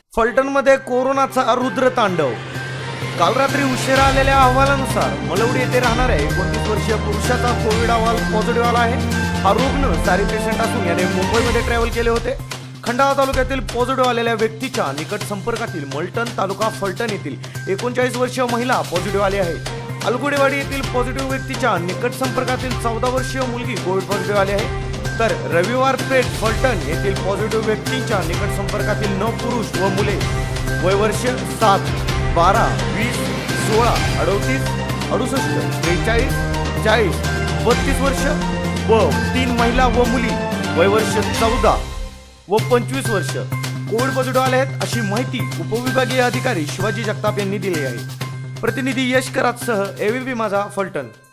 फलटणमध्ये कोरोनाचा रुद्रतांडव। काल रात्री उशिरा आलेल्या अहवालानुसार मलवडी येथे राहणाऱ्या 29 वर्षीय पुरुषाचा कोविड अहवाल पॉझिटिव्ह आला आहे। हा रुग्ण सारी पेशंट असून याने मुंबईमध्ये ट्रॅव्हल केले होते। खंडाळा तालुक्यातील पॉझिटिव्ह आलेल्या व्यक्तीच्या निकट संपर्कातील मलटण तालुका फलटण येथील 39 वर्षीय महिला पॉझिटिव्ह आली आहे। अलगुडेवाडी येथील पॉझिटिव्ह व्यक्तीच्या निकट संपर्कातील 14 वर्षीय मुलगी कोविड पॉझिटिव्ह आली आहे। तर रविवार पेठ फलटण येथील पॉझिटिव्ह व्यक्तींच्या निकट संपर्कातील 9 पुरुष व मुले वय वर्ष 7, 12, 20, 16, 38, 68, 43, 40, 32 वर्ष व 3 महिला व मुली वय वर्ष 14 व 25 वर्ष कोविड पॉझिटिव्ह आले आहेत, अशी माहिती उपविभागीय अधिकारी शिवाजी जगताप यांनी दिली आहे। प्रतिनिधी यश करातसह एबीपी माझा फलटण।